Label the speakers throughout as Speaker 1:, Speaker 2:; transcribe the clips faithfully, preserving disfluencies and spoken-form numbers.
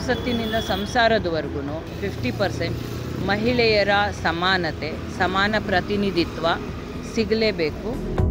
Speaker 1: ಸಂಸತ್ತಿನಿಂದ ಸಂಸಾರದವರೆಗೂ fifty percent ಮಹಿಳೆಯರ ಸಮಾನತೆ, ಸಮಾನ ಪ್ರತಿನಿಧಿತ್ವ ಸಿಗಲೇಬೇಕು.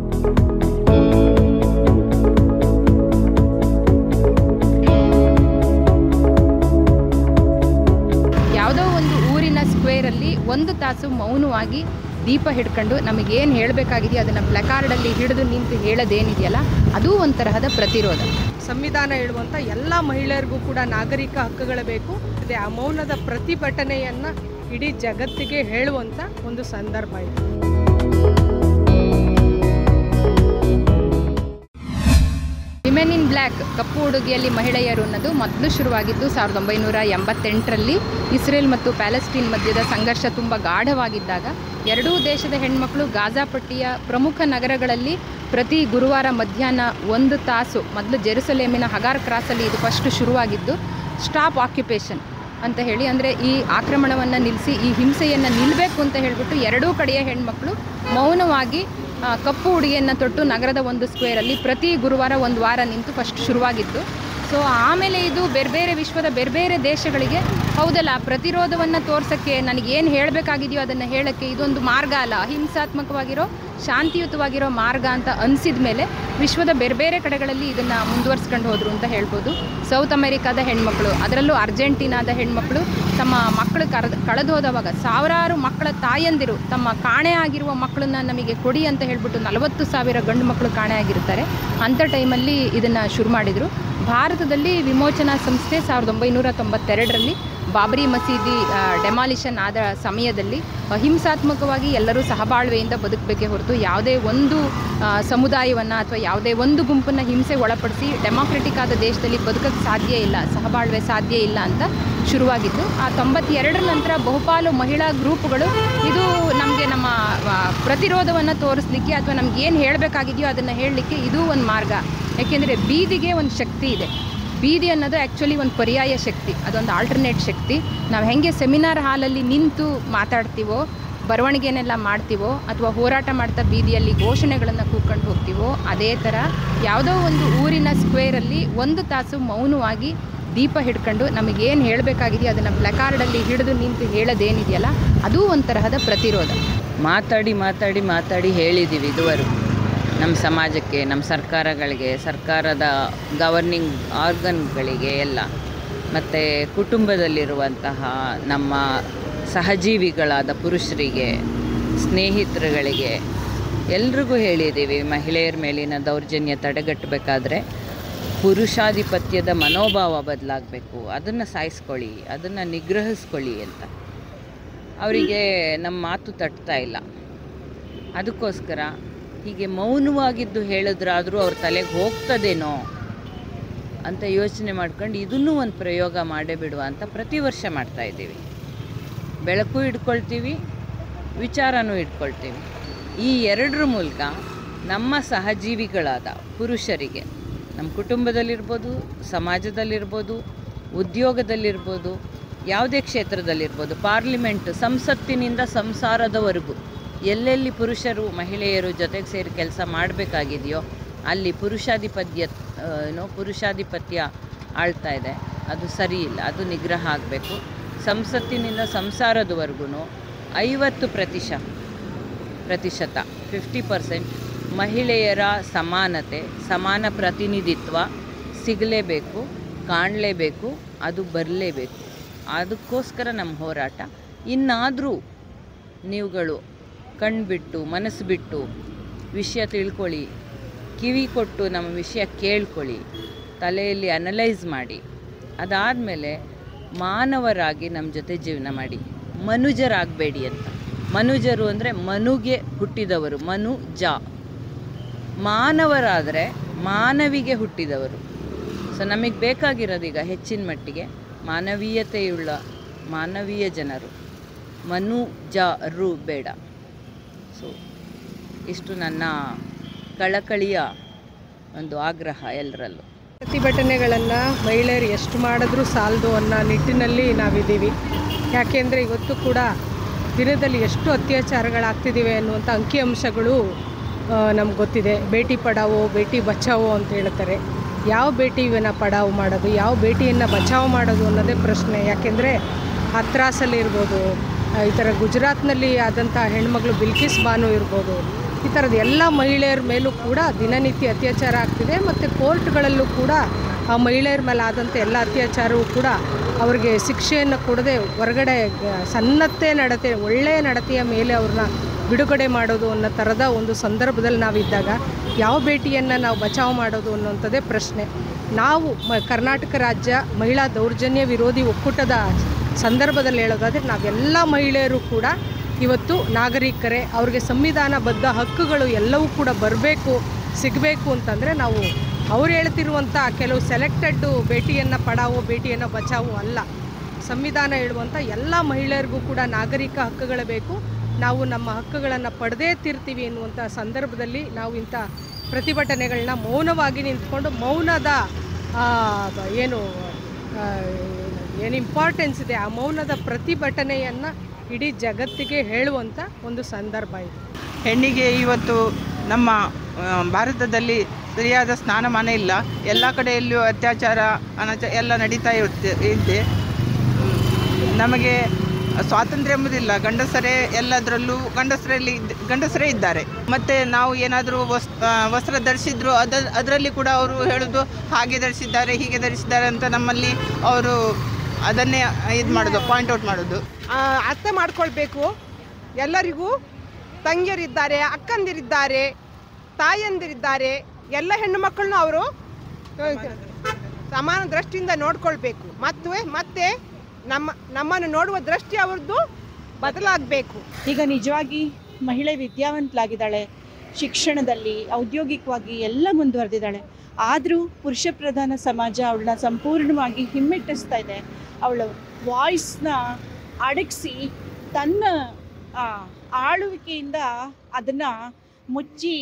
Speaker 2: ಯಾವುದೋ ಒಂದು ಊರಿನ ಸ್ಕ್ವೇರಲ್ಲಿ ಒಂದು ತಾಸು ಮೌನವಾಗಿ ದೀಪ ಹಿಡ್ಕೊಂಡು ನಮಗೇನು ಹೇಳಬೇಕಾಗಿದೆಯೋ ಅದನ್ನು ಪ್ಲಕಾರ್ಡಲ್ಲಿ ಹಿಡಿದು ನಿಂತು ಹೇಳೋದೇನಿದೆಯಲ್ಲ ಅದು ಒಂಥರಹದ ಪ್ರತಿರೋಧ.
Speaker 3: ಸಂವಿಧಾನ ಹೇಳುವಂಥ ಎಲ್ಲ ಮಹಿಳೆಯರಿಗೂ ಕೂಡ ನಾಗರಿಕ ಹಕ್ಕುಗಳು ಬೇಕು. ಅದೇ ಆ ಮೌನದ ಪ್ರತಿಭಟನೆಯನ್ನು ಇಡೀ ಜಗತ್ತಿಗೆ ಹೇಳುವಂಥ ಒಂದು ಸಂದರ್ಭ ಇದು.
Speaker 2: ವಿಮೆನ್ ಇನ್ ಬ್ಲ್ಯಾಕ್, ಕಪ್ಪು ಉಡುಗೆಯಲ್ಲಿ ಮಹಿಳೆಯರು ಅನ್ನೋದು ಮೊದಲು ಶುರುವಾಗಿದ್ದು ಸಾವಿರದ ಒಂಬೈನೂರ ಎಂಬತ್ತೆಂಟರಲ್ಲಿ ಇಸ್ರೇಲ್ ಮತ್ತು ಪ್ಯಾಲೆಸ್ಟೀನ್ ಮಧ್ಯದ ಸಂಘರ್ಷ ತುಂಬ ಗಾಢವಾಗಿದ್ದಾಗ ಎರಡೂ ದೇಶದ ಹೆಣ್ಮಕ್ಳು ಗಾಜಾ ಪಟ್ಟಿಯ ಪ್ರಮುಖ ನಗರಗಳಲ್ಲಿ ಪ್ರತಿ ಗುರುವಾರ ಮಧ್ಯಾಹ್ನ ಒಂದು ತಾಸು, ಮೊದಲು ಜೆರುಸಲೇಮಿನ ಹಗಾರ್ ಕ್ರಾಸಲ್ಲಿ ಇದು ಫಸ್ಟ್ ಶುರುವಾಗಿದ್ದು, ಸ್ಟಾಪ್ ಆಕ್ಯುಪೇಷನ್ ಅಂತ ಹೇಳಿ, ಅಂದರೆ ಈ ಆಕ್ರಮಣವನ್ನು ನಿಲ್ಲಿಸಿ ಈ ಹಿಂಸೆಯನ್ನು ನಿಲ್ಲಬೇಕು ಅಂತ ಹೇಳಿಬಿಟ್ಟು ಎರಡೂ ಕಡೆಯ ಹೆಣ್ಮಕ್ಳು ಮೌನವಾಗಿ ಕಪ್ಪು ಉಡುಗೆಯನ್ನು ತೊಟ್ಟು ನಗರದ ಒಂದು ಸ್ಕ್ವೇರಲ್ಲಿ ಪ್ರತಿ ಗುರುವಾರ ಒಂದು ವಾರ ನಿಂತು ಫಸ್ಟ್ ಶುರುವಾಗಿತ್ತು. ಸೊ ಆಮೇಲೆ ಇದು ಬೇರೆ ಬೇರೆ ವಿಶ್ವದ ಬೇರೆ ಬೇರೆ ದೇಶಗಳಿಗೆ ಹೌದಲ್ಲ ಪ್ರತಿರೋಧವನ್ನು ತೋರ್ಸೋಕ್ಕೆ, ನನಗೇನು ಹೇಳಬೇಕಾಗಿದೆಯೋ ಅದನ್ನು ಹೇಳೋಕ್ಕೆ ಇದೊಂದು ಮಾರ್ಗ ಅಲ್ಲ, ಅಹಿಂಸಾತ್ಮಕವಾಗಿರೋ ಶಾಂತಿಯುತವಾಗಿರೋ ಮಾರ್ಗ ಅಂತ ಅನಿಸಿದ ಮೇಲೆ ವಿಶ್ವದ ಬೇರೆ ಬೇರೆ ಕಡೆಗಳಲ್ಲಿ ಇದನ್ನು ಮುಂದುವರ್ಸ್ಕೊಂಡು ಹೋದರು ಅಂತ ಹೇಳ್ಬೋದು. ಸೌತ್ ಅಮೆರಿಕಾದ ಹೆಣ್ಮಕ್ಳು, ಅದರಲ್ಲೂ ಅರ್ಜೆಂಟೀನಾದ ಹೆಣ್ಮಕ್ಳು ತಮ್ಮ ಮಕ್ಕಳು ಕರೆದು ಕಳೆದು ಹೋದವಾಗ ಸಾವಿರಾರು ಮಕ್ಕಳ ತಾಯಂದಿರು ತಮ್ಮ ಕಾಣೆ ಆಗಿರುವ ಮಕ್ಕಳನ್ನ ನಮಗೆ ಕೊಡಿ ಅಂತ ಹೇಳ್ಬಿಟ್ಟು ನಲವತ್ತು ಸಾವಿರ ಗಂಡು ಮಕ್ಕಳು ಕಾಣೆ ಆಗಿರ್ತಾರೆ. ಅಂಥ ಟೈಮಲ್ಲಿ ಇದನ್ನು ಶುರು ಮಾಡಿದರು. ಭಾರತದಲ್ಲಿ ವಿಮೋಚನಾ ಸಂಸ್ಥೆ ಸಾವಿರದ ಒಂಬೈನೂರ ತೊಂಬತ್ತೆರಡರಲ್ಲಿ ಬಾಬರಿ ಮಸೀದಿ ಡೆಮಾಲಿಷನ್ ಆದ ಸಮಯದಲ್ಲಿ ಅಹಿಂಸಾತ್ಮಕವಾಗಿ ಎಲ್ಲರೂ ಸಹಬಾಳ್ವೆಯಿಂದ ಬದುಕಬೇಕೇ ಹೊರತು ಯಾವುದೇ ಒಂದು ಸಮುದಾಯವನ್ನು ಅಥವಾ ಯಾವುದೇ ಒಂದು ಗುಂಪನ್ನು ಹಿಂಸೆ ಒಳಪಡಿಸಿ ಡೆಮಾಕ್ರೆಟಿಕ್ ಆದ ದೇಶದಲ್ಲಿ ಬದುಕೋಕ್ಕೆ ಸಾಧ್ಯ ಇಲ್ಲ, ಸಹಬಾಳ್ವೆ ಸಾಧ್ಯ ಇಲ್ಲ ಅಂತ ಶುರುವಾಗಿದ್ದು, ಆ ತೊಂಬತ್ತೆರಡರ ನಂತರ ಬಹುಪಾಲು ಮಹಿಳಾ ಗ್ರೂಪ್ಗಳು ಇದು ನಮಗೆ ನಮ್ಮ ಪ್ರತಿರೋಧವನ್ನು ತೋರಿಸ್ಲಿಕ್ಕೆ ಅಥವಾ ನಮ್ಗೆ ಏನು ಹೇಳಬೇಕಾಗಿದೆಯೋ ಅದನ್ನು ಹೇಳಲಿಕ್ಕೆ ಇದು ಒಂದು ಮಾರ್ಗ. ಯಾಕೆಂದರೆ ಬೀದಿಗೆ ಒಂದು ಶಕ್ತಿ ಇದೆ. ಬೀದಿ ಅನ್ನೋದು ಆ್ಯಕ್ಚುಲಿ ಒಂದು ಪರ್ಯಾಯ ಶಕ್ತಿ, ಅದೊಂದು ಆಲ್ಟರ್ನೇಟ್ ಶಕ್ತಿ. ನಾವು ಹೆಂಗೆ ಸೆಮಿನಾರ್ ಹಾಲಲ್ಲಿ ನಿಂತು ಮಾತಾಡ್ತೀವೋ, ಬರವಣಿಗೆನೆಲ್ಲ ಮಾಡ್ತೀವೋ, ಅಥವಾ ಹೋರಾಟ ಮಾಡ್ತಾ ಬೀದಿಯಲ್ಲಿ ಘೋಷಣೆಗಳನ್ನು ಕೂತ್ಕೊಂಡು ಹೋಗ್ತೀವೋ, ಅದೇ ಥರ ಯಾವುದೋ ಒಂದು ಊರಿನ ಸ್ಕ್ವೇರಲ್ಲಿ ಒಂದು ತಾಸು ಮೌನವಾಗಿ ದೀಪ ಹಿಡ್ಕೊಂಡು ನಮಗೇನು ಹೇಳಬೇಕಾಗಿದೆಯೋ ಅದನ್ನು ಪ್ಲಕಾರ್ಡಲ್ಲಿ ಹಿಡಿದು ನಿಂತು ಹೇಳೋದೇನಿದೆಯಲ್ಲ ಅದು ಒಂಥರಹದ ಪ್ರತಿರೋಧ.
Speaker 1: ಮಾತಾಡಿ ಮಾತಾಡಿ ಮಾತಾಡಿ ಹೇಳಿದ್ದೀವಿ ಇದುವರೆಗೂ ನಮ್ಮ ಸಮಾಜಕ್ಕೆ, ನಮ್ಮ ಸರ್ಕಾರಗಳಿಗೆ, ಸರ್ಕಾರದ ಗವರ್ನಿಂಗ್ ಆರ್ಗನ್ಗಳಿಗೆ ಎಲ್ಲ, ಮತ್ತು ಕುಟುಂಬದಲ್ಲಿರುವಂತಹ ನಮ್ಮ ಸಹಜೀವಿಗಳಾದ ಪುರುಷರಿಗೆ, ಸ್ನೇಹಿತರುಗಳಿಗೆ ಎಲ್ರಿಗೂ ಹೇಳಿದ್ದೀವಿ. ಮಹಿಳೆಯರ ಮೇಲಿನ ದೌರ್ಜನ್ಯ ತಡೆಗಟ್ಟಬೇಕಾದ್ರೆ ಪುರುಷಾಧಿಪತ್ಯದ ಮನೋಭಾವ ಬದಲಾಗಬೇಕು, ಅದನ್ನು ಸಾಯಿಸ್ಕೊಳ್ಳಿ, ಅದನ್ನು ನಿಗ್ರಹಿಸ್ಕೊಳ್ಳಿ ಅಂತ. ಅವರಿಗೆ ನಮ್ಮ ಮಾತು ತಟ್ತಾ ಇಲ್ಲ. ಅದಕ್ಕೋಸ್ಕರ ಹೀಗೆ ಮೌನವಾಗಿದ್ದು ಹೇಳಿದ್ರಾದರೂ ಅವ್ರ ತಲೆಗೆ ಹೋಗ್ತದೇನೋ ಅಂತ ಯೋಚನೆ ಮಾಡ್ಕೊಂಡು ಇದನ್ನೂ ಒಂದು ಪ್ರಯೋಗ ಮಾಡೇ ಬಿಡುವ ಅಂತ ಪ್ರತಿ ವರ್ಷ ಮಾಡ್ತಾಯಿದ್ದೀವಿ. ಬೆಳಕು ಇಟ್ಕೊಳ್ತೀವಿ, ವಿಚಾರನೂ ಇಟ್ಕೊಳ್ತೀವಿ. ಈ ಎರಡರ ಮೂಲಕ ನಮ್ಮ ಸಹಜೀವಿಗಳಾದ ಪುರುಷರಿಗೆ, ನಮ್ಮ ಕುಟುಂಬದಲ್ಲಿರ್ಬೋದು, ಸಮಾಜದಲ್ಲಿರ್ಬೋದು, ಉದ್ಯೋಗದಲ್ಲಿರ್ಬೋದು, ಯಾವುದೇ ಕ್ಷೇತ್ರದಲ್ಲಿರ್ಬೋದು, ಪಾರ್ಲಿಮೆಂಟ್, ಸಂಸತ್ತಿನಿಂದ ಸಂಸಾರದವರೆಗೂ ಎಲ್ಲೆಲ್ಲಿ ಪುರುಷರು ಮಹಿಳೆಯರು ಜೊತೆಗೆ ಸೇರಿ ಕೆಲಸ ಮಾಡಬೇಕಾಗಿದೆಯೋ ಅಲ್ಲಿ ಪುರುಷಾಧಿಪತ್ಯ ಏನೋ ಪುರುಷಾಧಿಪತ್ಯ ಆಳ್ತಾ ಇದೆ. ಅದು ಸರಿ ಇಲ್ಲ, ಅದು ನಿಗ್ರಹ ಆಗಬೇಕು. ಸಂಸತ್ತಿನಿಂದ ಸಂಸಾರದವರೆಗೂ ಐವತ್ತು ಪ್ರತಿಶ ಪ್ರತಿಶತ ಫಿಫ್ಟಿ ಪರ್ಸೆಂಟ್ ಮಹಿಳೆಯರ ಸಮಾನತೆ, ಸಮಾನ ಪ್ರತಿನಿಧಿತ್ವ ಸಿಗಲೇಬೇಕು, ಕಾಣಲೇಬೇಕು, ಅದು ಬರಲೇಬೇಕು. ಅದಕ್ಕೋಸ್ಕರ ನಮ್ಮ ಹೋರಾಟ. ಇನ್ನಾದರೂ ನೀವುಗಳು ಕಣ್ಬಿಟ್ಟು ಮನಸ್ಸು ಬಿಟ್ಟು ವಿಷಯ ತಿಳ್ಕೊಳ್ಳಿ, ಕಿವಿ ಕೊಟ್ಟು ನಮ್ಮ ವಿಷಯ ಕೇಳ್ಕೊಳ್ಳಿ, ತಲೆಯಲ್ಲಿ ಅನಲೈಸ್ ಮಾಡಿ, ಅದಾದಮೇಲೆ ಮಾನವರಾಗಿ ನಮ್ಮ ಜೊತೆ ಜೀವನ ಮಾಡಿ. ಮನುಜರಾಗಬೇಡಿ ಅಂತ. ಮನುಜರು ಅಂದರೆ ಮನುಗೆ ಹುಟ್ಟಿದವರು, ಮನುಜ. ಮಾನವರಾದರೆ ಮಾನವಿಗೆ ಹುಟ್ಟಿದವರು. ಸೊ ನಮಗೆ ಬೇಕಾಗಿರೋದೀಗ ಹೆಚ್ಚಿನ ಮಟ್ಟಿಗೆ ಮಾನವೀಯತೆಯುಳ್ಳ ಮಾನವೀಯ ಜನರು, ಮನುಜರು ಬೇಡ. ಸೊ ಇಷ್ಟು ನನ್ನ ಕಳಕಳಿಯ ಒಂದು ಆಗ್ರಹ ಎಲ್ಲರಲ್ಲೂ.
Speaker 3: ಪ್ರತಿಭಟನೆಗಳನ್ನು ಮಹಿಳೆಯರು ಎಷ್ಟು ಮಾಡಿದ್ರೂ ಸಾಲದು ಅನ್ನೋ ನಿಟ್ಟಿನಲ್ಲಿ ನಾವಿದ್ದೀವಿ. ಯಾಕೆಂದರೆ ಇವತ್ತು ಕೂಡ ದಿನದಲ್ಲಿ ಎಷ್ಟು ಅತ್ಯಾಚಾರಗಳಾಗ್ತಿದ್ದೀವಿ ಅನ್ನುವಂಥ ಅಂಕಿಅಂಶಗಳು ನಮ್ಗೆ ಗೊತ್ತಿದೆ. ಬೇಟಿ ಪಡಾವೋ ಬೇಟಿ ಬಚಾವೋ ಅಂತ ಹೇಳ್ತಾರೆ. ಯಾವ ಬೇಟಿಯನ್ನು ಪಡಾವು ಮಾಡೋದು, ಯಾವ ಬೇಟಿಯನ್ನು ಬಚಾವ್ ಮಾಡೋದು ಅನ್ನೋದೇ ಪ್ರಶ್ನೆ. ಯಾಕೆಂದರೆ ಹತ್ರಾಸಲ್ಲಿರ್ಬೋದು, ಈ ಥರ ಗುಜರಾತ್ನಲ್ಲಿ ಆದಂಥ ಹೆಣ್ಮಗಳು ಬಿಲ್ಕಿಸ್ ಬಾನು ಇರ್ಬೋದು, ಈ ಥರದ ಎಲ್ಲ ಮಹಿಳೆಯರ ಮೇಲೂ ಕೂಡ ದಿನನಿತ್ಯ ಅತ್ಯಾಚಾರ ಆಗ್ತಿದೆ. ಮತ್ತು ಕೋರ್ಟ್ಗಳಲ್ಲೂ ಕೂಡ ಆ ಮಹಿಳೆಯರ ಮೇಲೆ ಆದಂಥ ಎಲ್ಲ ಅತ್ಯಾಚಾರವೂ ಕೂಡ ಅವ್ರಿಗೆ ಶಿಕ್ಷೆಯನ್ನು ಕೊಡದೆ ಹೊರಗಡೆ ಸನ್ನತೆ ನಡತೆ, ಒಳ್ಳೆಯ ನಡತೆಯ ಮೇಲೆ ಅವ್ರನ್ನ ಬಿಡುಗಡೆ ಮಾಡೋದು ಅನ್ನೋ ಥರದ ಒಂದು ಸಂದರ್ಭದಲ್ಲಿ ನಾವಿದ್ದಾಗ ಯಾವ ಬೇಟಿಯನ್ನು ನಾವು ಬಚಾವ್ ಮಾಡೋದು ಅನ್ನೋಂಥದ್ದೇ ಪ್ರಶ್ನೆ. ನಾವು ಮ ಕರ್ನಾಟಕ ರಾಜ್ಯ ಮಹಿಳಾ ದೌರ್ಜನ್ಯ ವಿರೋಧಿ ಒಕ್ಕೂಟದ ಸಂದರ್ಭದಲ್ಲಿ ಹೇಳೋದಾದರೆ ನಾವೆಲ್ಲ ಮಹಿಳೆಯರು ಕೂಡ ಇವತ್ತು ನಾಗರಿಕರೇ. ಅವ್ರಿಗೆ ಸಂವಿಧಾನಬದ್ಧ ಹಕ್ಕುಗಳು ಎಲ್ಲವೂ ಕೂಡ ಬರಬೇಕು, ಸಿಗಬೇಕು ಅಂತಂದರೆ ನಾವು ಅವ್ರು ಹೇಳ್ತಿರುವಂಥ ಕೆಲವು ಸೆಲೆಕ್ಟೆಡ್ಡು ಬೇಟಿಯನ್ನು ಪಡಾವೋ ಬೇಟಿಯನ್ನು ಬಚಾವೋ ಅಲ್ಲ. ಸಂವಿಧಾನ ಹೇಳುವಂಥ ಎಲ್ಲ ಮಹಿಳೆಯರಿಗೂ ಕೂಡ ನಾಗರಿಕ ಹಕ್ಕುಗಳು ಬೇಕು. ನಾವು ನಮ್ಮ ಹಕ್ಕುಗಳನ್ನು ಪಡೆದೇ ತೀರ್ತೀವಿ ಎನ್ನುವಂಥ ಸಂದರ್ಭದಲ್ಲಿ ನಾವು ಇಂಥ ಪ್ರತಿಭಟನೆಗಳನ್ನ ಮೌನವಾಗಿ ನಿಂತ್ಕೊಂಡು ಮೌನದ ಏನು ಏನು ಇಂಪಾರ್ಟೆನ್ಸ್ ಇದೆ ಆ ಮೌನದ ಪ್ರತಿಭಟನೆಯನ್ನು ಇಡೀ ಜಗತ್ತಿಗೆ ಹೇಳುವಂಥ ಒಂದು ಸಂದರ್ಭ ಇದೆ.
Speaker 4: ಹೆಣ್ಣಿಗೆ ಇವತ್ತು ನಮ್ಮ ಭಾರತದಲ್ಲಿ ಸರಿಯಾದ ಸ್ಥಾನಮಾನ ಇಲ್ಲ. ಎಲ್ಲ ಕಡೆಯಲ್ಲೂ ಅತ್ಯಾಚಾರ ಅನಾಚ ಎಲ್ಲ ನಡೀತಾ ಇರುತ್ತೆ ಇದೆ. ನಮಗೆ ಸ್ವಾತಂತ್ರ್ಯ ಎಂಬುದಿಲ್ಲ. ಗಂಡಸರೇ ಎಲ್ಲದರಲ್ಲೂ ಗಂಡಸರಲ್ಲಿ ಗಂಡಸರೇ ಇದ್ದಾರೆ. ಮತ್ತು ನಾವು ಏನಾದರೂ ವಸ್ ವಸ್ತ್ರ ಧರಿಸಿದ್ರು ಅದ ಅದರಲ್ಲಿ ಕೂಡ ಅವರು ಹೇಳೋದು ಹಾಗೆ ಧರಿಸಿದ್ದಾರೆ ಹೀಗೆ ಧರಿಸಿದ್ದಾರೆ ಅಂತ ನಮ್ಮಲ್ಲಿ ಅವರು ಅದನ್ನೇ ಇದು ಮಾಡೋದು, ಪಾಯಿಂಟ್ ಔಟ್ ಮಾಡೋದು.
Speaker 5: ಅರ್ಥ ಮಾಡ್ಕೊಳ್ಬೇಕು. ಎಲ್ಲರಿಗೂ ತಂಗಿಯರಿದ್ದಾರೆ, ಅಕ್ಕಂದಿರಿದ್ದಾರೆ, ತಾಯಂದಿರಿದ್ದಾರೆ. ಎಲ್ಲ ಹೆಣ್ಣು ಮಕ್ಕಳನ್ನು ಅವರು ಸಮಾನ ದೃಷ್ಟಿಯಿಂದ ನೋಡ್ಕೊಳ್ಬೇಕು. ಮತ್ತು ಮತ್ತೆ ನಮ್ಮ ನಮ್ಮನ್ನು ನೋಡುವ ದೃಷ್ಟಿ ಅವ್ರದ್ದು ಬದಲಾಗಬೇಕು.
Speaker 6: ಈಗ ನಿಜವಾಗಿ ಮಹಿಳೆ ವಿದ್ಯಾವಂತಲಾಗಿದ್ದಾಳೆ, ಶಿಕ್ಷಣದಲ್ಲಿ ಔದ್ಯೋಗಿಕವಾಗಿ ಎಲ್ಲ ಮುಂದುವರೆದಿದ್ದಾಳೆ. ಆದರೂ ಪುರುಷ ಪ್ರಧಾನ ಸಮಾಜ ಅವಳನ್ನ ಸಂಪೂರ್ಣವಾಗಿ ಹಿಮ್ಮೆಟ್ಟಿಸ್ತಾ ಇದೆ. ಅವಳ ವಾಯ್ಸ್ನ ಅಡಗಿಸಿ ತನ್ನ ಆಳುವಿಕೆಯಿಂದ ಅದನ್ನು ಮುಚ್ಚಿ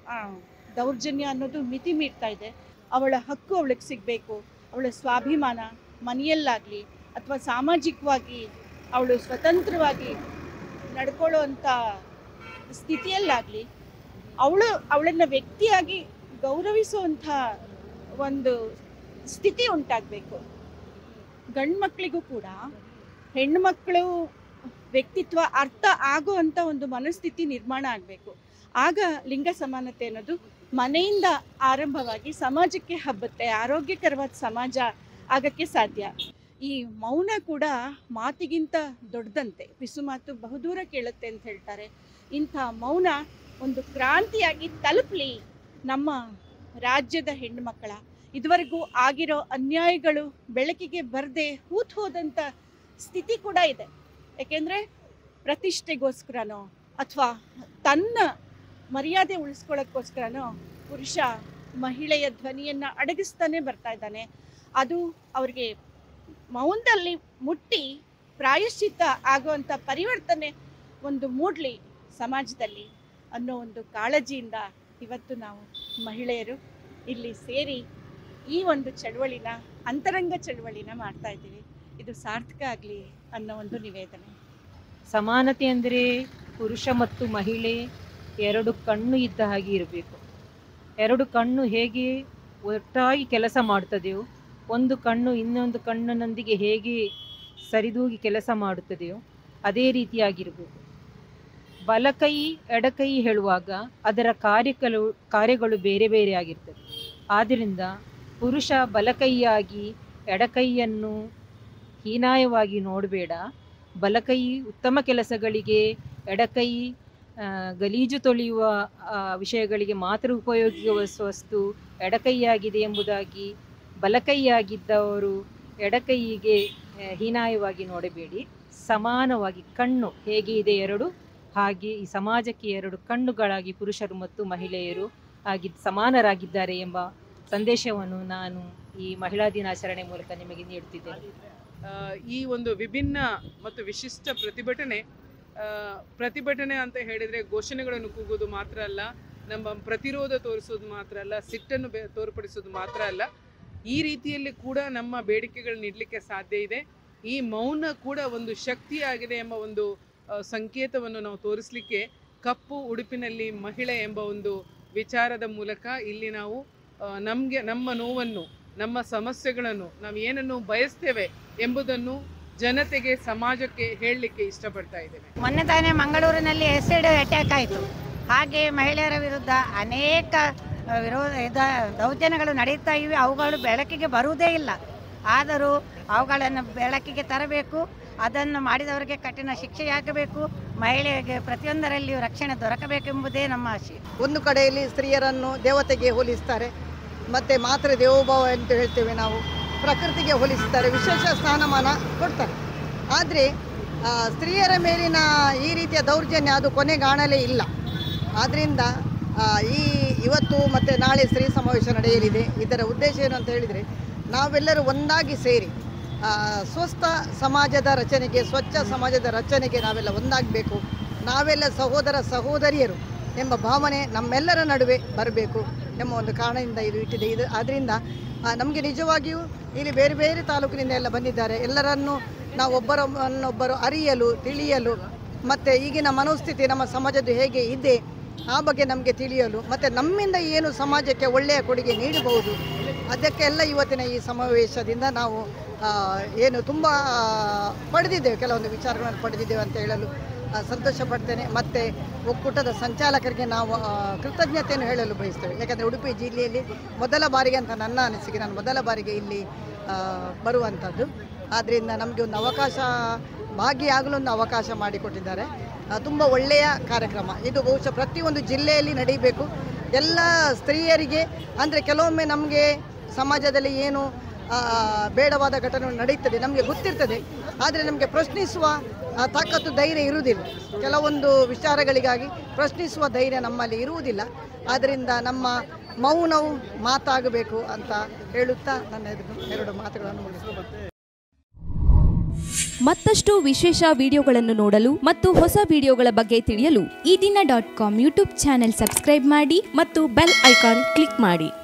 Speaker 6: ದೌರ್ಜನ್ಯ ಅನ್ನೋದು ಮಿತಿ ಮೀರ್ತಾ ಇದೆ. ಅವಳ ಹಕ್ಕು ಅವಳಿಗೆ ಸಿಗಬೇಕು. ಅವಳ ಸ್ವಾಭಿಮಾನ ಮನೆಯಲ್ಲಾಗಲಿ ಅಥವಾ ಸಾಮಾಜಿಕವಾಗಿ ಅವಳು ಸ್ವತಂತ್ರವಾಗಿ ನಡ್ಕೊಳ್ಳೋ ಅಂಥ ಸ್ಥಿತಿಯಲ್ಲಾಗಲಿ ಅವಳು ಅವಳನ್ನು ವ್ಯಕ್ತಿಯಾಗಿ ಗೌರವಿಸುವಂಥ ಒಂದು ಸ್ಥಿತಿ ಉಂಟಾಗಬೇಕು. ಗಂಡು ಮಕ್ಕಳಿಗೂ ಕೂಡ ಹೆಣ್ಣುಮಕ್ಕಳು ವ್ಯಕ್ತಿತ್ವ ಅರ್ಥ ಆಗೋ ಅಂಥ ಒಂದು ಮನಸ್ಥಿತಿ ನಿರ್ಮಾಣ ಆಗಬೇಕು. ಆಗ ಲಿಂಗ ಸಮಾನತೆ ಅನ್ನೋದು ಮನೆಯಿಂದ ಆರಂಭವಾಗಿ ಸಮಾಜಕ್ಕೆ ಹಬ್ಬತ್ತೆ, ಆರೋಗ್ಯಕರವಾದ ಸಮಾಜ ಆಗಕ್ಕೆ ಸಾಧ್ಯ. ಈ ಮೌನ ಕೂಡ ಮಾತಿಗಿಂತ ದೊಡ್ಡದಂತೆ, ಪಿಸು ಮಾತು ಬಹುದೂರ ಕೇಳುತ್ತೆ ಅಂತ ಹೇಳ್ತಾರೆ. ಇಂಥ ಮೌನ ಒಂದು ಕ್ರಾಂತಿಯಾಗಿ ತಲುಪಲಿ ನಮ್ಮ ರಾಜ್ಯದ ಹೆಣ್ಣು ಮಕ್ಕಳ. ಇದುವರೆಗೂ ಆಗಿರೋ ಅನ್ಯಾಯಗಳು ಬೆಳಕಿಗೆ ಬರದೆ ಹೂತ್ ಹೋದಂಥ ಸ್ಥಿತಿ ಕೂಡ ಇದೆ. ಯಾಕೆಂದರೆ ಪ್ರತಿಷ್ಠೆಗೋಸ್ಕರನೋ ಅಥವಾ ತನ್ನ ಮರ್ಯಾದೆ ಉಳಿಸ್ಕೊಳ್ಳೋಕ್ಕೋಸ್ಕರನೋ ಪುರುಷ ಮಹಿಳೆಯ ಧ್ವನಿಯನ್ನು ಅಡಗಿಸ್ತಾನೆ ಬರ್ತಾ ಇದ್ದಾನೆ. ಅದು ಅವ್ರಿಗೆ ಮೌನದಲ್ಲಿ ಮುಟ್ಟಿ ಪ್ರಾಯಶ್ಚಿತ್ತ ಆಗುವಂಥ ಪರಿವರ್ತನೆ ಒಂದು ಮೂಡಲಿ ಸಮಾಜದಲ್ಲಿ ಅನ್ನೋ ಒಂದು ಕಾಳಜಿಯಿಂದ ಇವತ್ತು ನಾವು ಮಹಿಳೆಯರು ಇಲ್ಲಿ ಸೇರಿ ಈ ಒಂದು ಚಳವಳಿನ ಅಂತರಂಗ ಚಳವಳಿನ ಮಾಡ್ತಾ ಇದ್ದೀವಿ. ಇದು ಸಾರ್ಥಕ ಆಗಲಿ ಅನ್ನೋ ಒಂದು ನಿವೇದನೆ.
Speaker 7: ಸಮಾನತೆ ಅಂದರೆ ಪುರುಷ ಮತ್ತು ಮಹಿಳೆ ಎರಡು ಕಣ್ಣು ಇದ್ದ ಹಾಗೆ ಇರಬೇಕು. ಎರಡು ಕಣ್ಣು ಹೇಗೆ ಒಟ್ಟಾಗಿ ಕೆಲಸ ಮಾಡ್ತದೆಯೋ, ಒಂದು ಕಣ್ಣು ಇನ್ನೊಂದು ಕಣ್ಣಿನೊಂದಿಗೆ ಹೇಗೆ ಸರಿದೂಗಿ ಕೆಲಸ ಮಾಡುತ್ತದೆಯೋ ಅದೇ ರೀತಿಯಾಗಿರಬೇಕು. ಬಲಕೈ ಎಡಕೈ ಹೇಳುವಾಗ ಅದರ ಕಾರ್ಯಗಳು ಕಾರ್ಯಗಳು ಬೇರೆ ಬೇರೆ ಆಗಿರ್ತದೆ. ಆದ್ದರಿಂದ ಪುರುಷ ಬಲಕೈಯಾಗಿ ಎಡಕೈಯನ್ನು ಹೀನಾಯವಾಗಿ ನೋಡಬೇಡ. ಬಲಕೈ ಉತ್ತಮ ಕೆಲಸಗಳಿಗೆ, ಎಡಕೈ ಗಲೀಜು ತೊಳೆಯುವ ವಿಷಯಗಳಿಗೆ ಮಾತ್ರ ಉಪಯೋಗಿಸುವ ವಸ್ತು ಎಡಕೈಯಾಗಿದೆ ಎಂಬುದಾಗಿ ಬಲಕೈಯಾಗಿದ್ದವರು ಎಡಕೈಗೆ ಹೀನಾಯವಾಗಿ ನೋಡಬೇಡಿ. ಸಮಾನವಾಗಿ ಕಣ್ಣು ಹೇಗೆ ಇದೆ ಎರಡು, ಹಾಗೆ ಈ ಸಮಾಜಕ್ಕೆ ಎರಡು ಕಣ್ಣುಗಳಾಗಿ ಪುರುಷರು ಮತ್ತು ಮಹಿಳೆಯರು ಆಗಿ ಸಮಾನರಾಗಿದ್ದಾರೆ ಎಂಬ ಸಂದೇಶವನ್ನು ನಾನು ಈ ಮಹಿಳಾ ದಿನಾಚರಣೆ ಮೂಲಕ ನಿಮಗೆ ನೀಡುತ್ತಿದ್ದೇನೆ.
Speaker 8: ಈ ಒಂದು ವಿಭಿನ್ನ ಮತ್ತು ವಿಶಿಷ್ಟ ಪ್ರತಿಭಟನೆ ಪ್ರತಿಭಟನೆ ಅಂತ ಹೇಳಿದರೆ ಘೋಷಣೆಗಳನ್ನು ಕೂಗೋದು ಮಾತ್ರ ಅಲ್ಲ, ನಮ್ಮ ಪ್ರತಿರೋಧ ತೋರಿಸೋದು ಮಾತ್ರ ಅಲ್ಲ, ಸಿಟ್ಟನ್ನು ಬೆ ತೋರ್ಪಡಿಸೋದು ಮಾತ್ರ ಅಲ್ಲ, ಈ ರೀತಿಯಲ್ಲಿ ಕೂಡ ನಮ್ಮ ಬೇಡಿಕೆಗಳನ್ನ ನೀಡಲಿಕ್ಕೆ ಸಾಧ್ಯ ಇದೆ. ಈ ಮೌನ ಕೂಡ ಒಂದು ಶಕ್ತಿಯಾಗಿದೆ ಎಂಬ ಒಂದು ಸಂಕೇತವನ್ನು ನಾವು ತೋರಿಸಲಿಕ್ಕೆ ಕಪ್ಪು ಉಡುಪಿನಲ್ಲಿ ಮಹಿಳೆ ಎಂಬ ಒಂದು ವಿಚಾರದ ಮೂಲಕ ಇಲ್ಲಿ ನಾವು ನಮಗೆ ನಮ್ಮ ನೋವನ್ನು, ನಮ್ಮ ಸಮಸ್ಯೆಗಳನ್ನು, ನಾವು ಏನನ್ನು ಬಯಸ್ತೇವೆ ಎಂಬುದನ್ನು ಜನತೆಗೆ, ಸಮಾಜಕ್ಕೆ ಹೇಳಲಿಕ್ಕೆ ಇಷ್ಟಪಡ್ತಾ ಇದ್ದೇವೆ.
Speaker 9: ಮೊನ್ನೆ ತಾನೇ ಮಂಗಳೂರಿನಲ್ಲಿ ಎಸಿಡ್ ಅಟ್ಯಾಕ್ ಆಯಿತು. ಹಾಗೆ ಮಹಿಳೆಯರ ವಿರುದ್ಧ ಅನೇಕ ವಿರೋಧ ಇದ ದೌರ್ಜನ್ಯಗಳು ನಡೀತಾ ಇವೆ. ಅವುಗಳು ಬೆಳಕಿಗೆ ಬರುವುದೇ ಇಲ್ಲ. ಆದರೂ ಅವುಗಳನ್ನು ಬೆಳಕಿಗೆ ತರಬೇಕು. ಅದನ್ನು ಮಾಡಿದವರಿಗೆ ಕಠಿಣ ಶಿಕ್ಷೆಯಾಗಬೇಕು. ಮಹಿಳೆಗೆ ಪ್ರತಿಯೊಂದರಲ್ಲಿಯೂ ರಕ್ಷಣೆ ದೊರಕಬೇಕೆಂಬುದೇ ನಮ್ಮ ಆಶೆ.
Speaker 10: ಒಂದು ಕಡೆಯಲ್ಲಿ ಸ್ತ್ರೀಯರನ್ನು ದೇವತೆಗೆ ಹೋಲಿಸ್ತಾರೆ, ಮತ್ತು ಮಾತೃ ದೇವೋಭವ ಅಂತ ಹೇಳ್ತೇವೆ ನಾವು, ಪ್ರಕೃತಿಗೆ ಹೋಲಿಸ್ತಾರೆ, ವಿಶೇಷ ಸ್ಥಾನಮಾನ ಕೊಡ್ತಾರೆ. ಆದರೆ ಸ್ತ್ರೀಯರ ಮೇಲಿನ ಈ ರೀತಿಯ ದೌರ್ಜನ್ಯ ಅದು ಕೊನೆಗಾಣಲೇ ಇಲ್ಲ. ಆದ್ದರಿಂದ ಈ ಇವತ್ತು ಮತ್ತು ನಾಳೆ ಸ್ತ್ರೀ ಸಮಾವೇಶ ನಡೆಯಲಿದೆ. ಇದರ ಉದ್ದೇಶ ಏನು ಅಂತ ಹೇಳಿದರೆ, ನಾವೆಲ್ಲರೂ ಒಂದಾಗಿ ಸೇರಿ ಸ್ವಸ್ಥ ಸಮಾಜದ ರಚನೆಗೆ, ಸ್ವಚ್ಛ ಸಮಾಜದ ರಚನೆಗೆ ನಾವೆಲ್ಲ ಒಂದಾಗಬೇಕು. ನಾವೆಲ್ಲ ಸಹೋದರ ಸಹೋದರಿಯರು ಎಂಬ ಭಾವನೆ ನಮ್ಮೆಲ್ಲರ ನಡುವೆ ಬರಬೇಕು ಎಂಬ ಒಂದು ಕಾರಣದಿಂದ ಇದು ಇಟ್ಟಿದೆ. ಇದು ಆದ್ದರಿಂದ ನಮಗೆ ನಿಜವಾಗಿಯೂ ಇಲ್ಲಿ ಬೇರೆ ಬೇರೆ ತಾಲೂಕಿನಿಂದ ಎಲ್ಲ ಬಂದಿದ್ದಾರೆ. ಎಲ್ಲರನ್ನೂ ನಾವು ಒಬ್ಬರನ್ನೊಬ್ಬರು ಅರಿಯಲು, ತಿಳಿಯಲು, ಮತ್ತು ಈಗಿನ ಮನೋಸ್ಥಿತಿ ನಮ್ಮ ಸಮಾಜದ್ದು ಹೇಗೆ ಇದೆ ಆ ಬಗ್ಗೆ ನಮಗೆ ತಿಳಿಯಲು, ಮತ್ತು ನಮ್ಮಿಂದ ಏನು ಸಮಾಜಕ್ಕೆ ಒಳ್ಳೆಯ ಕೊಡುಗೆ ನೀಡಬಹುದು ಅದಕ್ಕೆಲ್ಲ ಇವತ್ತಿನ ಈ ಸಮಾವೇಶದಿಂದ ನಾವು ಏನು ತುಂಬ ಪಡೆದಿದ್ದೇವೆ, ಕೆಲವೊಂದು ವಿಚಾರಗಳನ್ನು ಪಡೆದಿದ್ದೇವೆ ಅಂತ ಹೇಳಲು ಸಂತೋಷ ಪಡ್ತೇನೆ. ಮತ್ತು ಒಕ್ಕೂಟದ ಸಂಚಾಲಕರಿಗೆ ನಾವು ಕೃತಜ್ಞತೆಯನ್ನು ಹೇಳಲು ಬಯಸ್ತೇವೆ. ಯಾಕಂದರೆ ಉಡುಪಿ ಜಿಲ್ಲೆಯಲ್ಲಿ ಮೊದಲ ಬಾರಿಗೆ ಅಂತ ನನ್ನ ಅನಿಸಿಕೆ, ನಾನು ಮೊದಲ ಬಾರಿಗೆ ಇಲ್ಲಿ ಬರುವಂಥದ್ದು. ಆದ್ದರಿಂದ ನಮಗೆ ಒಂದು ಅವಕಾಶ, ಭಾಗಿಯಾಗಲು ಒಂದು ಅವಕಾಶ ಮಾಡಿಕೊಟ್ಟಿದ್ದಾರೆ. ತುಂಬ ಒಳ್ಳೆಯ ಕಾರ್ಯಕ್ರಮ ಇದು. ಬಹುಶಃ ಪ್ರತಿಯೊಂದು ಜಿಲ್ಲೆಯಲ್ಲಿ ನಡೀಬೇಕು. ಎಲ್ಲ ಸ್ತ್ರೀಯರಿಗೆ ಅಂದರೆ ಕೆಲವೊಮ್ಮೆ ನಮಗೆ ಸಮಾಜದಲ್ಲಿ ಏನು ಬೇಡವಾದ ಘಟನೆ ನಡೀತದೆ ನಮಗೆ ಗೊತ್ತಿರ್ತದೆ, ಆದರೆ ನಮಗೆ ಪ್ರಶ್ನಿಸುವ ತಾಕತ್ತು, ಧೈರ್ಯ ಇರುವುದಿಲ್ಲ. ಕೆಲವೊಂದು ವಿಚಾರಗಳಿಗಾಗಿ ಪ್ರಶ್ನಿಸುವ ಧೈರ್ಯ ನಮ್ಮಲ್ಲಿ ಇರುವುದಿಲ್ಲ. ಆದ್ದರಿಂದ ನಮ್ಮ ಮೌನವು ಮಾತಾಗಬೇಕು ಅಂತ ಹೇಳುತ್ತಾ ನನ್ನ ಎರಡು ಮಾತುಗಳನ್ನು ಮುಗಿಸುತ್ತೇನೆ.
Speaker 11: ಮತ್ತಷ್ಟು ವಿಶೇಷ ವಿಡಿಯೋಗಳನ್ನು ನೋಡಲು ಮತ್ತು ಹೊಸ ವಿಡಿಯೋಗಳ ಬಗ್ಗೆ ತಿಳಿಯಲು ಈ ದಿನ dot com YouTube channel subscribe ಮಾಡಿ ಮತ್ತು ಬೆಲ್ ಐಕಾನ್ ಕ್ಲಿಕ್ ಮಾಡಿ.